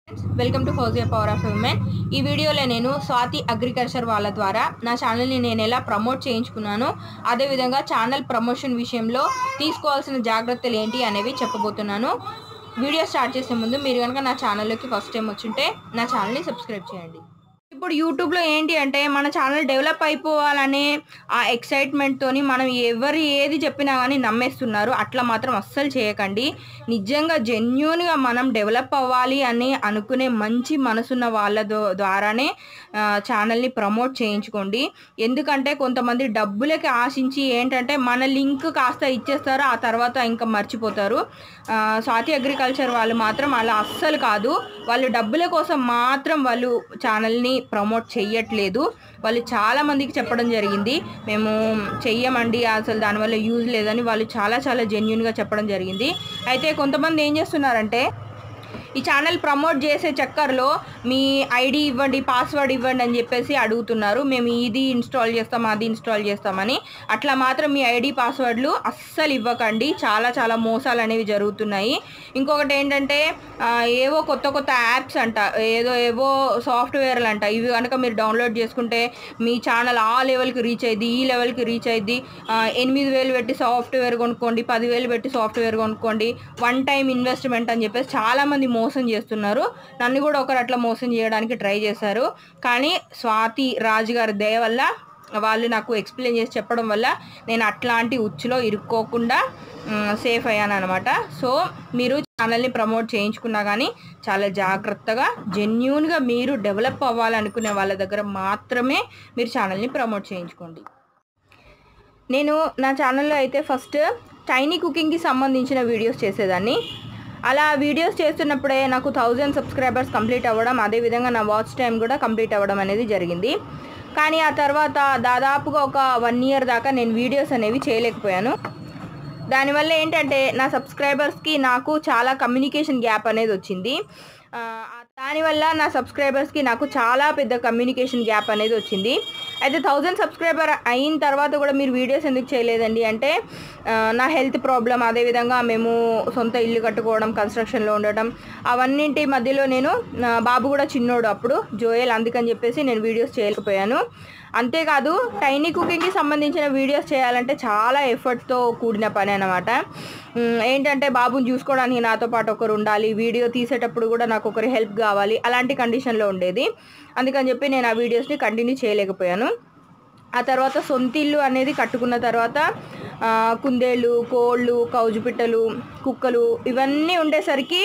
Welcome to Fouzia power of women. ఈ వీడియోలో నేను స్వాతి అగ్రికల్చర్ వాళ్ళ ద్వారా నా ఛానల్ని నేను ఎలా ప్రమోట్ చేయించుకున్నాను, అదేవిధంగా ఛానల్ ప్రమోషన్ విషయంలో తీసుకోవాల్సిన జాగ్రత్తలు ఏంటి అనేవి చెప్పబోతున్నాను. వీడియో స్టార్ట్ చేసే ముందు మీరు కనుక నా ఛానల్లోకి ఫస్ట్ టైం వచ్చుంటే నా ఛానల్ని సబ్స్క్రైబ్ చేయండి. ఇప్పుడు యూట్యూబ్లో ఏంటి అంటే మన ఛానల్ డెవలప్ అయిపోవాలనే ఆ ఎక్సైట్మెంట్తోని మనం ఎవరు ఏది చెప్పినా కానీ నమ్మేస్తున్నారు. అట్లా మాత్రం అస్సలు చేయకండి. నిజంగా జెన్యూన్గా మనం డెవలప్ అవ్వాలి అని అనుకునే మంచి మనసున్న వాళ్ళ ద్వారానే ఛానల్ని ప్రమోట్ చేయించుకోండి. ఎందుకంటే కొంతమంది డబ్బులకి ఆశించి ఏంటంటే మన లింక్ కాస్త ఇచ్చేస్తారు, ఆ తర్వాత ఇంకా మర్చిపోతారు. స్వాతి అగ్రికల్చర్ వాళ్ళు మాత్రం అలా అస్సలు కాదు. వాళ్ళు డబ్బుల కోసం మాత్రం వాళ్ళు ఛానల్ని ప్రమోట్ చెయ్యట్లేదు. వాళ్ళు చాలామందికి చెప్పడం జరిగింది, మేము చెయ్యమండి, అసలు దానివల్ల యూజ్ లేదని వాళ్ళు చాలా జెన్యూన్గా చెప్పడం జరిగింది. అయితే కొంతమంది ఏం చేస్తున్నారంటే ఈ ఛానల్ ప్రమోట్ చేసే చక్కర్లో మీ ఐడి ఇవ్వండి, పాస్వర్డ్ ఇవ్వండి అని చెప్పేసి అడుగుతున్నారు. మేము ఇది ఇన్స్టాల్ చేస్తాం, అది ఇన్స్టాల్ చేస్తామని. అట్లా మాత్రం మీ ఐడి పాస్వర్డ్లు అస్సలు ఇవ్వకండి. చాలా మోసాలు అనేవి జరుగుతున్నాయి. ఇంకొకటి ఏంటంటే ఏవో కొత్త యాప్స్ అంట, ఏవో సాఫ్ట్వేర్లు అంట, ఇవి కనుక మీరు డౌన్లోడ్ చేసుకుంటే మీ ఛానల్ ఆ లెవెల్కి రీచ్ అయ్యింది, ఈ లెవెల్కి రీచ్ అయ్యింది, 8,000 పెట్టి సాఫ్ట్వేర్ కొనుక్కోండి, 10,000 పెట్టి సాఫ్ట్వేర్ కొనుక్కోండి, వన్ టైం ఇన్వెస్ట్మెంట్ అని చెప్పేసి చాలామంది మోసం చేస్తున్నారు. నన్ను కూడా ఒకరు అట్లా మోసం చేయడానికి ట్రై చేశారు. కానీ స్వాతి రాజు గారి దయ వల్ల వాళ్ళు నాకు ఎక్స్ప్లెయిన్ చేసి చెప్పడం వల్ల నేను అట్లాంటి ఉచ్చులో ఇరుక్కోకుండా సేఫ్ అయ్యాను అనమాట. సో మీరు ఛానల్ని ప్రమోట్ చేయించుకున్నా కానీ చాలా జాగ్రత్తగా జెన్యూన్గా మీరు డెవలప్ అవ్వాలనుకునే వాళ్ళ దగ్గర మాత్రమే మీరు ఛానల్ని ప్రమోట్ చేయించుకోండి. నేను నా ఛానల్లో అయితే ఫస్ట్ టైనీ కుకింగ్కి సంబంధించిన వీడియోస్ చేసేదాన్ని. అలా వీడియోస్ చేస్తున్నప్పుడే నాకు 1000 సబ్స్క్రైబర్స్ కంప్లీట్ అవ్వడం, అదేవిధంగా నా వాచ్ టైం కూడా కంప్లీట్ అవ్వడం అనేది జరిగింది. కానీ ఆ తర్వాత దాదాపుగా ఒక 1 ఇయర్ దాకా నేను వీడియోస్ అనేవి చేయలేకపోయాను. దానివల్ల ఏంటంటే నా సబ్స్క్రైబర్స్కి నాకు చాలా కమ్యూనికేషన్ గ్యాప్ అనేది వచ్చింది. దానివల్ల నా సబ్స్క్రైబర్స్కి నాకు చాలా పెద్ద కమ్యూనికేషన్ గ్యాప్ అనేది వచ్చింది. అయితే 1000 సబ్స్క్రైబర్ అయిన తర్వాత కూడా మీరు వీడియోస్ ఎందుకు చేయలేదండి అంటే నా హెల్త్ ప్రాబ్లం, అదేవిధంగా మేము సొంత ఇల్లు కట్టుకోవడం, కన్స్ట్రక్షన్లో ఉండటం, అవన్నింటి మధ్యలో నేను బాబు కూడా చిన్నోడు అప్పుడు జోయల్, అందుకని చెప్పేసి నేను వీడియోస్ చేయలేకపోయాను. అంతేకాదు టైనీ కుకింగ్కి సంబంధించిన వీడియోస్ చేయాలంటే చాలా ఎఫర్ట్తో కూడిన పని అన్నమాట. ఏంటంటే బాబుని చూసుకోవడానికి నాతో పాటు ఒకరు ఉండాలి, వీడియో తీసేటప్పుడు కూడా నాకు ఒకరి హెల్ప్ కావాలి, అలాంటి కండిషన్లో ఉండేది. అందుకని చెప్పి నేను ఆ వీడియోస్ని కంటిన్యూ చేయలేకపోయాను. ఆ తర్వాత సొంతిల్లు అనేది కట్టుకున్న తర్వాత కుందేళ్ళు, కోళ్ళు, కౌజుపిట్టలు, కుక్కలు ఇవన్నీ ఉండేసరికి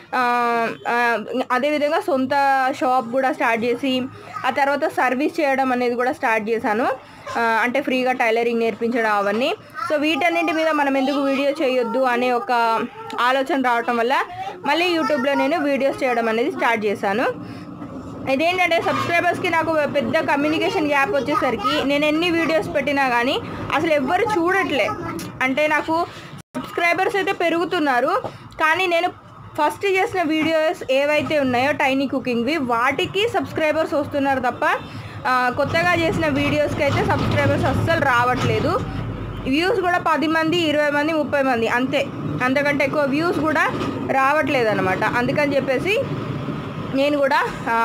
అదేవిధంగా సొంత షాప్ కూడా స్టార్ట్ చేసి ఆ తర్వాత సర్వీస్ చేయడం అనేది కూడా స్టార్ట్ చేశాను. అంటే ఫ్రీగా టైలరింగ్ నేర్పించడం అవన్నీ. సో వీటన్నింటి మీద మనం ఎందుకు వీడియో చేయొద్దు అనే ఒక ఆలోచన రావటం వల్ల మళ్ళీ యూట్యూబ్లో నేను వీడియోస్ చేయడం అనేది స్టార్ట్ చేశాను. ఇదేంటంటే సబ్స్క్రైబర్స్కి నాకు పెద్ద కమ్యూనికేషన్ గ్యాప్ వచ్చేసరికి నేను ఎన్ని వీడియోస్ పెట్టినా కానీ అసలు ఎవ్వరు చూడట్లే. అంటే నాకు సబ్స్క్రైబర్స్ అయితే పెరుగుతున్నారు, కానీ నేను ఫస్ట్ చేసిన వీడియోస్ ఏవైతే ఉన్నాయో టైనీ కుకింగ్వి వాటికి సబ్స్క్రైబర్స్ వస్తున్నారు తప్ప కొత్తగా చేసిన వీడియోస్కి అయితే సబ్స్క్రైబర్స్ అస్సలు రావట్లేదు. వ్యూస్ కూడా 10 మంది, 20 మంది, 30 మంది అంతే, అంతకంటే ఎక్కువ వ్యూస్ కూడా రావట్లేదు అనమాట. అందుకని చెప్పేసి నేను కూడా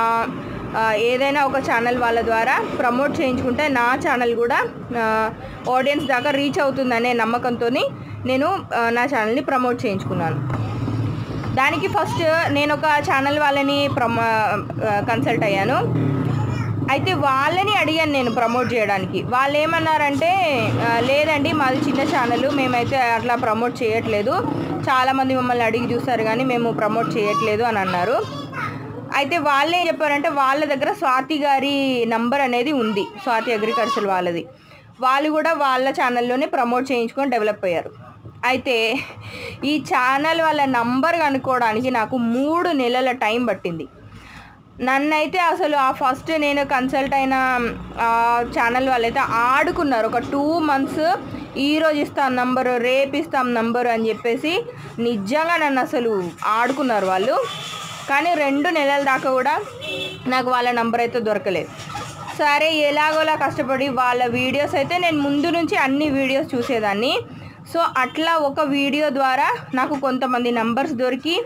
ఏదైనా ఒక ఛానల్ వాళ్ళ ద్వారా ప్రమోట్ చేయించుకుంటే నా ఛానల్ కూడా ఆడియన్స్ దాకా రీచ్ అవుతుందనే నమ్మకంతో నేను నా ఛానల్ని ప్రమోట్ చేయించుకున్నాను. దానికి ఫస్ట్ నేను ఒక ఛానల్ వాళ్ళని కన్సల్ట్ అయ్యాను. అయితే వాళ్ళని అడిగాను నేను ప్రమోట్ చేయడానికి. వాళ్ళు ఏమన్నారంటే లేదండి మాది చిన్న ఛానల్, మేమైతే అట్లా ప్రమోట్ చేయట్లేదు, చాలామంది మమ్మల్ని అడిగి చూస్తారు కానీ మేము ప్రమోట్ చేయట్లేదు అని అన్నారు. అయితే వాళ్ళు ఏం చెప్పారంటే వాళ్ళ దగ్గర స్వాతి గారి నంబర్ అనేది ఉంది, స్వాతి అగ్రికల్చర్ వాళ్ళది. వాళ్ళు కూడా వాళ్ళ ఛానల్లోనే ప్రమోట్ చేయించుకొని డెవలప్ అయ్యారు. అయితే ఈ ఛానల్ వాళ్ళ నంబర్ కనుక్కోవడానికి నాకు 3 నెలల టైం పట్టింది. నన్నైతే అసలు ఆ ఫస్ట్ నేను కన్సల్ట్ అయిన ఛానల్ వాళ్ళైతే ఆడుకున్నారు. ఒక 2 months ఈరోజు ఇస్తాం నంబరు, రేపు ఇస్తాం నంబరు అని చెప్పేసి నిజంగా నన్ను అసలు ఆడుకున్నారు వాళ్ళు. కానీ 2 నెలల దాకా కూడా నాకు వాళ్ళ నంబర్ అయితే దొరకలేదు. సరే ఎలాగోలా కష్టపడి వాళ్ళ వీడియోస్ అయితే నేను ముందు నుంచి అన్ని వీడియోస్ చూసేదాన్ని. సో అట్లా ఒక వీడియో ద్వారా నాకు కొంతమంది నంబర్స్ దొరికి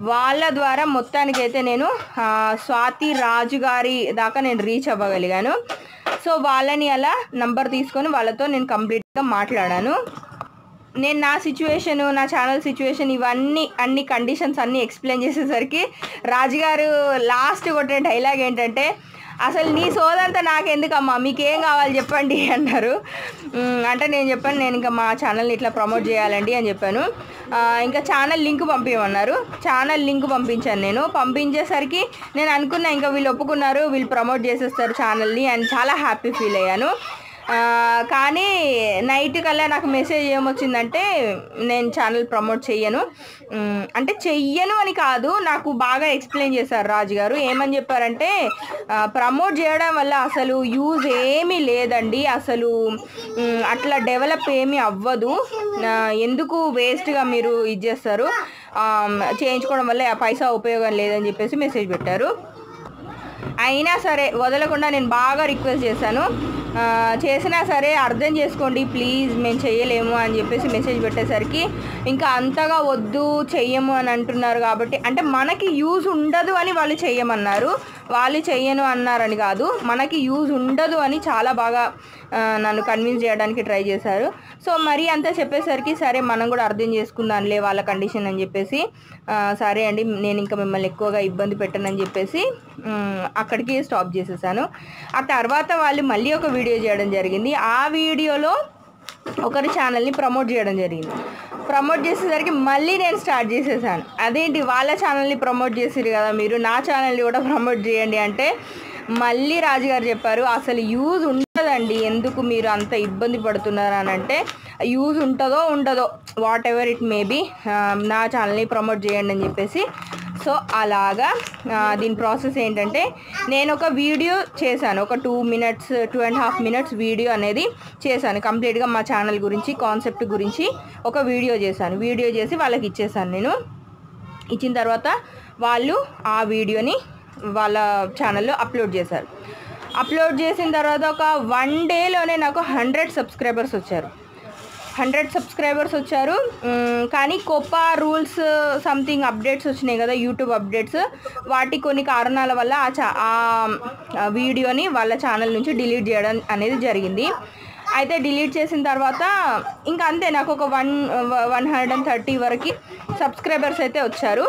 వాళ్ళ ద్వారా మొత్తానికైతే నేను స్వాతి రాజు గారి దాకా నేను రీచ్ అవ్వగలిగాను. సో వాళ్ళని అలా నంబర్ తీసుకొని వాళ్ళతో నేను కంప్లీట్గా మాట్లాడాను. నేను నా సిచ్యువేషను, నా ఛానల్ సిచ్యువేషన్, ఇవన్నీ అన్ని కండిషన్స్ అన్నీ ఎక్స్ప్లెయిన్ చేసేసరికి రాజుగారు లాస్ట్ కొట్టిన డైలాగ్ ఏంటంటే, అసలు నీ సోదంతా నాకెందుకమ్మా, మీకేం కావాలి చెప్పండి అన్నారు. అంటే నేను చెప్పాను, నేను ఇంకా మా ఛానల్ని ఇట్లా ప్రమోట్ చేయాలండి అని చెప్పాను. ఇంకా ఛానల్ లింక్ పంపించమన్నారు. ఛానల్ లింక్ పంపించాను. నేను పంపించేసరికి నేను అనుకున్నా ఇంకా వీళ్ళు ఒప్పుకున్నారు, వీళ్ళు ప్రమోట్ చేసేస్తారు ఛానల్ని అని చాలా హ్యాపీ ఫీల్ అయ్యాను. కానీ నైట్ కల్లా నాకు మెసేజ్ ఏమొచ్చిందంటే, నేను ఛానల్ ప్రమోట్ చెయ్యను, అంటే చెయ్యను అని కాదు, నాకు బాగా ఎక్స్ప్లెయిన్ చేశారు రాజుగారు. ఏమని చెప్పారంటే, ప్రమోట్ చేయడం వల్ల అసలు యూజ్ ఏమీ లేదండి, అసలు అట్లా డెవలప్ ఏమీ అవ్వదు, ఎందుకు వేస్ట్గా మీరు ఇది చేస్తారు, చేయించుకోవడం వల్ల ఆ పైసా ఉపయోగం లేదని చెప్పేసి మెసేజ్ పెట్టారు. అయినా సరే వదలకుండా నేను బాగా రిక్వెస్ట్ చేశాను. చేసినా సరే అర్థం చేసుకోండి ప్లీజ్, మేము చేయలేము అని చెప్పేసి మెసేజ్ పెట్టేసరికి ఇంకా అంతగా వద్దు చెయ్యము అని అంటున్నారు. కాబట్టి అంటే మనకి యూజ్ ఉండదు అని వాళ్ళు చెయ్యమన్నారు, వాళ్ళు చెయ్యను అన్నారని కాదు, మనకి యూజ్ ఉండదు అని చాలా బాగా నన్ను కన్విన్స్ చేయడానికి ట్రై చేశారు. సో మరి అంతా చెప్పేసరికి సరే మనం కూడా అర్థం చేసుకుందాంలే వాళ్ళ కండిషన్ అని చెప్పేసి, సరే అండి నేను ఇంకా మిమ్మల్ని ఎక్కువగా ఇబ్బంది పెట్టనని చెప్పేసి అక్కడికి స్టాప్ చేసేసాను. ఆ తర్వాత వాళ్ళు మళ్ళీ ఒక వీడియో చేయడం జరిగింది. ఆ వీడియోలో ఒకరి ఛానల్ని ప్రమోట్ చేయడం జరిగింది. ప్రమోట్ చేసేసరికి మళ్ళీ నేను స్టార్ట్ చేసేసాను. అదేంటి వాళ్ళ ఛానల్ని ప్రమోట్ చేసిరు కదా మీరు, నా ఛానల్ని కూడా ప్రమోట్ చేయండి అంటే మళ్ళీ రాజుగారు చెప్పారు, అసలు యూజ్ ఉండదండి, ఎందుకు మీరు అంత ఇబ్బంది పడుతున్నారు అని అంటే, యూజ్ ఉంటుందో ఉండదో వాట్ ఎవర్ ఇట్ మేబీ, నా ఛానల్ని ప్రమోట్ చేయండి అని చెప్పేసి. సో అలాగా దీని ప్రాసెస్ ఏంటంటే, నేను ఒక వీడియో చేశాను, ఒక 2.5 minutes వీడియో అనేది చేశాను. కంప్లీట్గా మా ఛానల్ గురించి, కాన్సెప్ట్ గురించి ఒక వీడియో చేశాను. వీడియో చేసి వాళ్ళకి ఇచ్చేసాను. నేను ఇచ్చిన తర్వాత వాళ్ళు ఆ వీడియోని వాళ్ళ ఛానల్లో అప్లోడ్ చేశారు. అప్లోడ్ చేసిన తర్వాత ఒక 1 dayలోనే నాకు 100 సబ్స్క్రైబర్స్ వచ్చారు. 100 సబ్స్క్రైబర్స్ వచ్చారు. కానీ కోపా రూల్స్ సంథింగ్ అప్డేట్స్ వచ్చినాయి కదా, యూట్యూబ్ అప్డేట్స్, వాటి కొన్ని కారణాల వల్ల ఆ వీడియోని వాళ్ళ ఛానల్ నుంచి డిలీట్ చేయడం అనేది జరిగింది. అయితే డిలీట్ చేసిన తర్వాత ఇంకా అంతే, నాకు ఒక 130 వరకు సబ్స్క్రైబర్స్ అయితే వచ్చారు.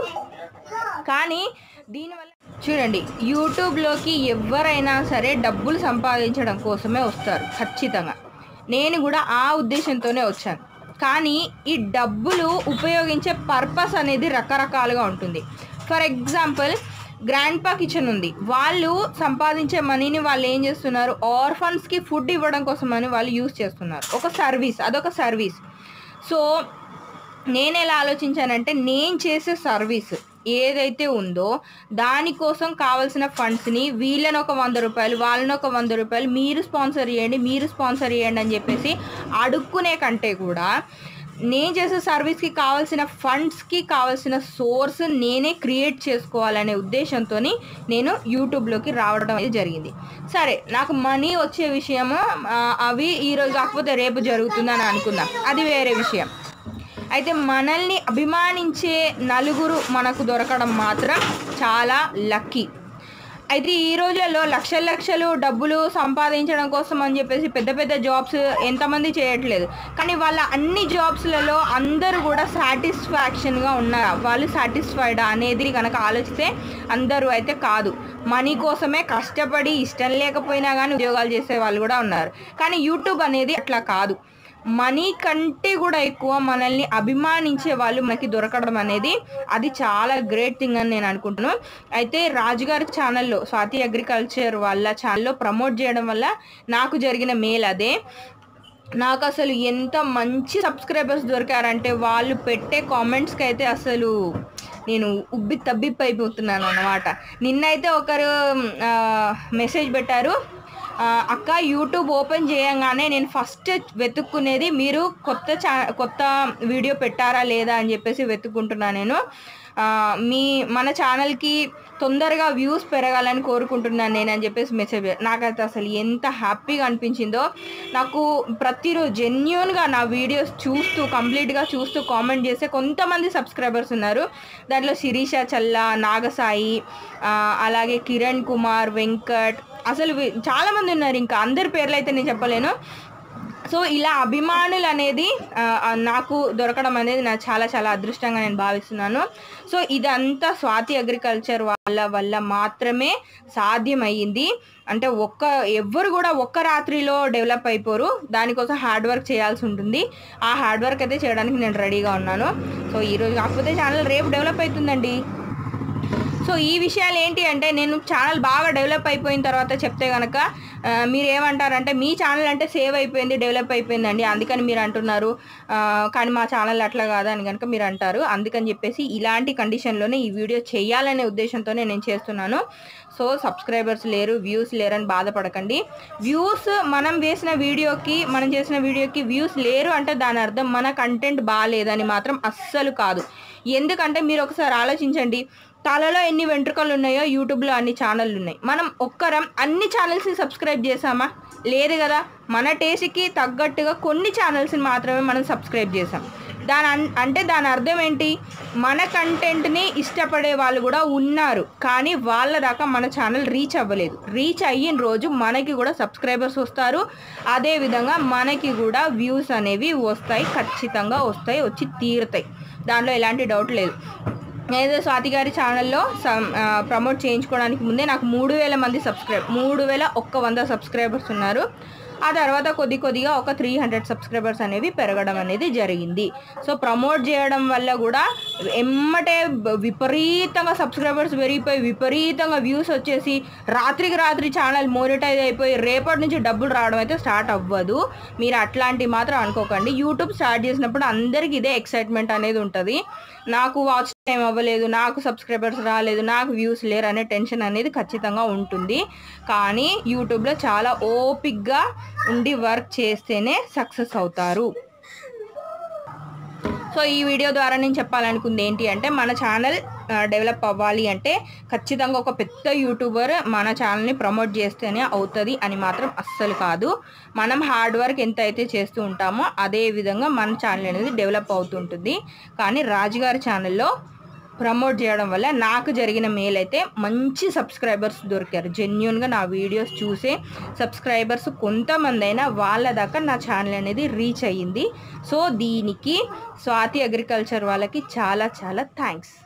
కానీ దీనివల్ల చూడండి, యూట్యూబ్లోకి ఎవరైనా సరే డబ్బులు సంపాదించడం కోసమే వస్తారు ఖచ్చితంగా. నేను కూడా ఆ ఉద్దేశంతోనే వచ్చాను. కానీ ఈ డబ్బులు ఉపయోగించే పర్పస్ అనేది రకరకాలుగా ఉంటుంది. For example grandpa kitchen ఉంది, వాళ్ళు సంపాదించే మనీని వాళ్ళు ఏం చేస్తున్నారు, ఆర్ఫన్స్కి ఫుడ్ ఇవ్వడం కోసమని వాళ్ళు యూజ్ చేస్తున్నారు. ఒక సర్వీస్, అదొక సర్వీస్. సో నేను ఎలా ఆలోచించానంటే, నేను చేసే సర్వీస్ ఏదైతే ఉందో దానికోసం కావాల్సిన ఫండ్స్ని వీళ్ళని ఒక 100 రూపాయలు, వాళ్ళని ఒక 100 రూపాయలు, మీరు స్పాన్సర్ చేయండి అని చెప్పేసి అడుక్కునే కంటే కూడా నేను చేసే సర్వీస్కి కావాల్సిన ఫండ్స్కి కావాల్సిన సోర్స్ నేనే క్రియేట్ చేసుకోవాలనే ఉద్దేశంతో నేను యూట్యూబ్లోకి రావడం అనేది జరిగింది. సరే, నాకు మనీ వచ్చే విషయము అవి ఈరోజు కాకపోతే రేపు జరుగుతుందని అనుకుందాం, అది వేరే విషయం. అయితే మనల్ని అభిమానించే నలుగురు మనకు దొరకడం మాత్రం చాలా లక్కీ. అయితే ఈ రోజుల్లో లక్షలు డబ్బులు సంపాదించడం కోసం అని చెప్పేసి పెద్ద పెద్ద జాబ్స్ ఎంతమంది చేయట్లేదు. కానీ వాళ్ళ అన్ని జాబ్స్లలో అందరూ కూడా సాటిస్ఫాక్షన్గా ఉన్నారు, వాళ్ళు సాటిస్ఫైడా అనేది కనుక ఆలోచిస్తే అందరూ అయితే కాదు. మనీ కోసమే కష్టపడి ఇష్టం లేకపోయినా కానీ ఉద్యోగాలు చేసే వాళ్ళు కూడా ఉన్నారు. కానీ యూట్యూబ్ అనేది అట్లా కాదు. మనీ కంటే కూడా ఎక్కువ మనల్ని అభిమానించే వాళ్ళు మనకి దొరకడం అనేది అది చాలా గ్రేట్ థింగ్ అని నేను అనుకుంటున్నాను. అయితే రాజుగారి ఛానల్లో, స్వాతి అగ్రికల్చర్ వాళ్ళ ఛానల్లో ప్రమోట్ చేయడం వల్ల నాకు జరిగిన మేలు అదే. నాకు అసలు ఎంత మంచి సబ్స్క్రైబర్స్ దొరికారంటే, వాళ్ళు పెట్టే కామెంట్స్కి అయితే అసలు నేను తబ్బిబ్బైపోతున్నాను అన్నమాట. నిన్నైతే ఒకరు మెసేజ్ పెట్టారు, అక్క యూట్యూబ్ ఓపెన్ చేయంగానే నేను ఫస్ట్ వెతుక్కునేది మీరు కొత్త వీడియో పెట్టారా లేదా అని చెప్పేసి వెతుక్కుంటున్నా నేను. మన ఛానల్కి తొందరగా వ్యూస్ పెరగాలని కోరుకుంటున్నాను నేను అని చెప్పేసి మెసేజ్. నాకైతే అసలు ఎంత హ్యాపీగా అనిపించిందో. నాకు ప్రతిరోజు జెన్యూన్గా నా వీడియోస్ కంప్లీట్గా చూస్తూ కామెంట్ చేసే కొంతమంది సబ్స్క్రైబర్స్ ఉన్నారు. దాంట్లో శిరీష చల్లా, నాగసాయి, అలాగే కిరణ్ కుమార్, వెంకట్, అసలు చాలామంది ఉన్నారు. ఇంకా అందరి పేర్లు అయితే నేను చెప్పలేను. సో ఇలా అభిమానులు అనేది నాకు దొరకడం అనేది నాకు చాలా చాలా అదృష్టంగా నేను భావిస్తున్నాను. సో ఇదంతా స్వాతి అగ్రికల్చర్ వాళ్ళ వల్ల మాత్రమే సాధ్యమయ్యింది. అంటే ఎవ్వరు కూడా ఒక్క రాత్రిలో డెవలప్ అయిపోరు. దానికోసం హార్డ్ వర్క్ చేయాల్సి ఉంటుంది. ఆ హార్డ్ వర్క్ అయితే చేయడానికి నేను రెడీగా ఉన్నాను. సో ఈరోజు కాకపోతే ఛానల్ రేపు డెవలప్ అవుతుందండి. సో ఈ విషయాలు ఏంటి అంటే నేను ఛానల్ బాగా డెవలప్ అయిపోయిన తర్వాత చెప్తే కనుక మీరు ఏమంటారంటే మీ ఛానల్ అంటే సేవ్ అయిపోయింది, డెవలప్ అయిపోయిందండి అందుకని మీరు అంటున్నారు, కానీ మా ఛానల్ అట్లా కాదా అని కనుక మీరు అంటారు. అందుకని చెప్పేసి ఇలాంటి కండిషన్లోనే ఈ వీడియో చేయాలనే ఉద్దేశంతోనే నేను చేస్తున్నాను. సో సబ్స్క్రైబర్స్ లేరు, వ్యూస్ లేరని బాధపడకండి. వ్యూస్ మనం చేసిన వీడియోకి వ్యూస్ లేరు అంటే దాని అర్థం మన కంటెంట్ బాగాలేదని మాత్రం అస్సలు కాదు. ఎందుకంటే మీరు ఒకసారి ఆలోచించండి, తలలో ఎన్ని వెంట్రుకలు ఉన్నాయో యూట్యూబ్లో అన్ని ఛానళ్ళు ఉన్నాయి. మనం ఒక్కరం అన్ని ఛానల్స్ని సబ్స్క్రైబ్ చేసామా? లేదు కదా. మన టేస్ట్కి తగ్గట్టుగా కొన్ని ఛానల్స్ని మాత్రమే మనం సబ్స్క్రైబ్ చేసాం. దాని అర్థం ఏంటి? మన కంటెంట్ని ఇష్టపడే వాళ్ళు కూడా ఉన్నారు, కానీ వాళ్ళ దాకా మన ఛానల్ రీచ్ అవ్వలేదు. రీచ్ అయిన రోజు మనకి కూడా సబ్స్క్రైబర్స్ వస్తారు, అదేవిధంగా మనకి కూడా వ్యూస్ అనేవి వస్తాయి, ఖచ్చితంగా వస్తాయి, వచ్చి తీరుతాయి. దాంట్లో ఎలాంటి డౌట్ లేదు. ఏదో స్వాతి గారి ఛానల్లో ప్రమోట్ చేయించుకోవడానికి ముందే నాకు 3000 మంది 3100 సబ్స్క్రైబర్స్ ఉన్నారు. ఆ తర్వాత కొద్దిగా ఒక 300 సబ్స్క్రైబర్స్ అనేవి పెరగడం అనేది జరిగింది. సో ప్రమోట్ చేయడం వల్ల కూడా ఎమ్మటే విపరీతంగా సబ్స్క్రైబర్స్ పెరిగిపోయి విపరీతంగా వ్యూస్ వచ్చేసి రాత్రికి రాత్రి ఛానల్ మోనిటైజ్ అయిపోయి రేపటి నుంచి డబ్బులు రావడం అయితే స్టార్ట్ అవ్వదు. మీరు అట్లాంటివి మాత్రం అనుకోకండి. యూట్యూబ్ స్టార్ట్ చేసినప్పుడు అందరికీ ఇదే ఎక్సైట్మెంట్ అనేది ఉంటుంది. నాకు వాచ్ టైం అవ్వలేదు, నాకు సబ్స్క్రైబర్స్ రాలేదు, నాకు వ్యూస్ లేరు అనే టెన్షన్ అనేది ఖచ్చితంగా ఉంటుంది. కానీ యూట్యూబ్లో చాలా ఓపిక్గా ఉండి వర్క్ చేస్తేనే సక్సెస్ అవుతారు. సో ఈ వీడియో ద్వారా నేను చెప్పాలనుకుంది ఏంటి అంటే మన ఛానల్ డెవలప్ అవ్వాలి అంటే ఖచ్చితంగా ఒక పెద్ద యూట్యూబర్ మన ఛానల్ని ప్రమోట్ చేస్తేనే అవుతుంది అని మాత్రం అస్సలు కాదు. మనం హార్డ్ వర్క్ ఎంత అయితే చేస్తూ ఉంటామో అదే విధంగా మన ఛానల్ అనేది డెవలప్ అవుతుంటుంది. కానీ రాజుగారి ఛానల్లో ప్రమోట్ చేయడం వల్ల నాకు జరిగిన మేలు అయితే మంచి సబ్స్క్రైబర్స్ దొరికారు. జెన్యూన్గా నా వీడియోస్ చూసే సబ్స్క్రైబర్స్ కొంతమంది అయినా వాళ్ళ దాకా నా ఛానల్ అనేది రీచ్ అయ్యింది. సో దీనికి స్వాతి అగ్రికల్చర్ వాళ్ళకి చాలా చాలా థ్యాంక్స్.